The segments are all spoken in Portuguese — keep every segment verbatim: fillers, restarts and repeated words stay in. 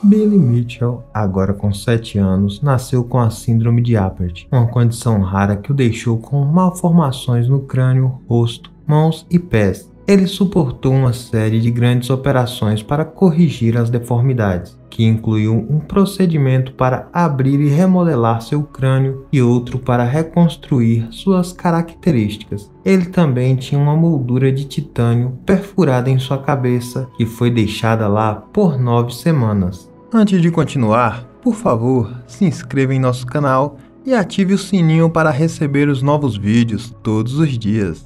Billy Mitchell, agora com sete anos, nasceu com a síndrome de Apert, uma condição rara que o deixou com malformações no crânio, rosto, mãos e pés. Ele suportou uma série de grandes operações para corrigir as deformidades, que incluiu um procedimento para abrir e remodelar seu crânio e outro para reconstruir suas características. Ele também tinha uma moldura de titânio perfurada em sua cabeça, que foi deixada lá por nove semanas. Antes de continuar, por favor, se inscreva em nosso canal e ative o sininho para receber os novos vídeos todos os dias.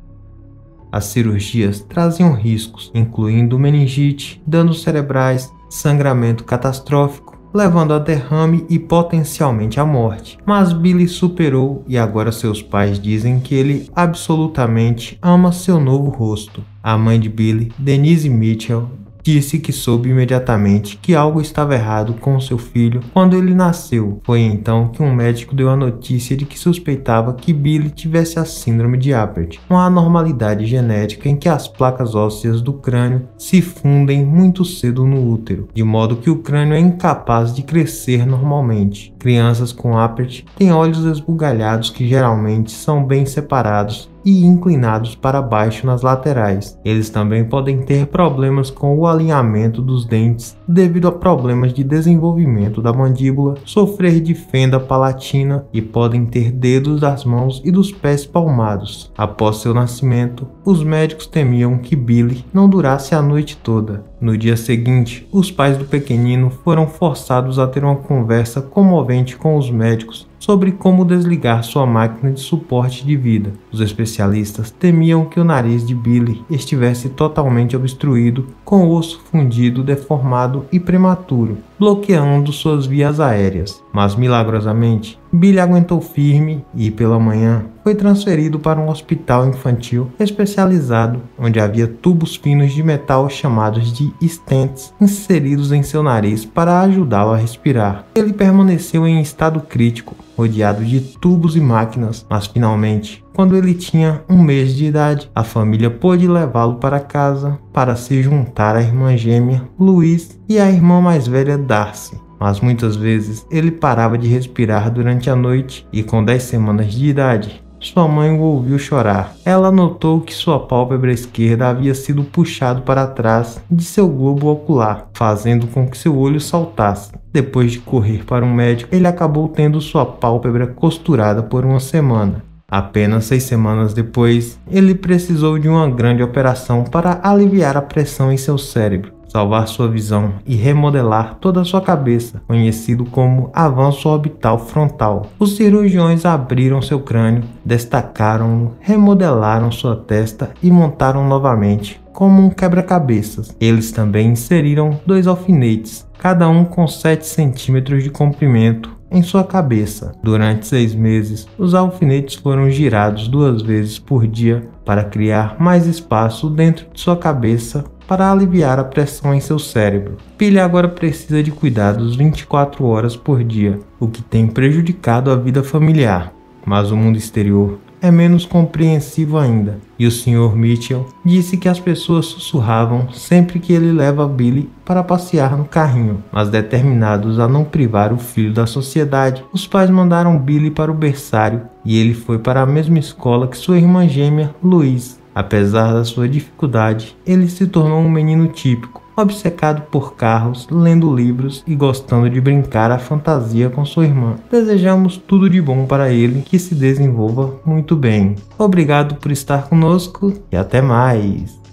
As cirurgias traziam riscos, incluindo meningite, danos cerebrais, sangramento catastrófico, levando a derrame e potencialmente à morte. Mas Billy superou e agora seus pais dizem que ele absolutamente ama seu novo rosto. A mãe de Billy, Denise Mitchell, disse que soube imediatamente que algo estava errado com seu filho quando ele nasceu. Foi então que um médico deu a notícia de que suspeitava que Billy tivesse a síndrome de Apert, uma anormalidade genética em que as placas ósseas do crânio se fundem muito cedo no útero, de modo que o crânio é incapaz de crescer normalmente. Crianças com Apert têm olhos esbugalhados que geralmente são bem separados e inclinados para baixo nas laterais. Eles também podem ter problemas com o alinhamento dos dentes devido a problemas de desenvolvimento da mandíbula, sofrer de fenda palatina e podem ter dedos das mãos e dos pés palmados. Após seu nascimento, os médicos temiam que Billy não durasse a noite toda. No dia seguinte, os pais do pequenino foram forçados a ter uma conversa comovente com os médicos sobre como desligar sua máquina de suporte de vida. Os especialistas temiam que o nariz de Billy estivesse totalmente obstruído, com o osso fundido, deformado e prematuro, bloqueando suas vias aéreas. Mas milagrosamente, Billy aguentou firme e, pela manhã, foi transferido para um hospital infantil especializado, onde havia tubos finos de metal chamados de stents inseridos em seu nariz para ajudá-lo a respirar. Ele permaneceu em estado crítico, rodeado de tubos e máquinas, mas finalmente, quando ele tinha um mês de idade, a família pôde levá-lo para casa para se juntar à irmã gêmea Louise e à irmã mais velha Darcy. Mas muitas vezes ele parava de respirar durante a noite e, com dez semanas de idade, sua mãe o ouviu chorar. Ela notou que sua pálpebra esquerda havia sido puxado para trás de seu globo ocular, fazendo com que seu olho saltasse. Depois de correr para um médico, ele acabou tendo sua pálpebra costurada por uma semana. Apenas seis semanas depois, ele precisou de uma grande operação para aliviar a pressão em seu cérebro, salvar sua visão e remodelar toda a sua cabeça, conhecido como avanço orbital frontal. Os cirurgiões abriram seu crânio, destacaram-no, remodelaram sua testa e montaram novamente como um quebra-cabeças. Eles também inseriram dois alfinetes, cada um com sete centímetros de comprimento, em sua cabeça. Durante seis meses, os alfinetes foram girados duas vezes por dia para criar mais espaço dentro de sua cabeça para aliviar a pressão em seu cérebro. Billy agora precisa de cuidados vinte e quatro horas por dia, o que tem prejudicado a vida familiar. Mas o mundo exterior é menos compreensivo ainda, e o senhor Mitchell disse que as pessoas sussurravam sempre que ele leva Billy para passear no carrinho, mas determinados a não privar o filho da sociedade, os pais mandaram Billy para o berçário e ele foi para a mesma escola que sua irmã gêmea, Louise. Apesar da sua dificuldade, ele se tornou um menino típico, obcecado por carros, lendo livros e gostando de brincar à fantasia com sua irmã. Desejamos tudo de bom para ele, que se desenvolva muito bem. Obrigado por estar conosco e até mais!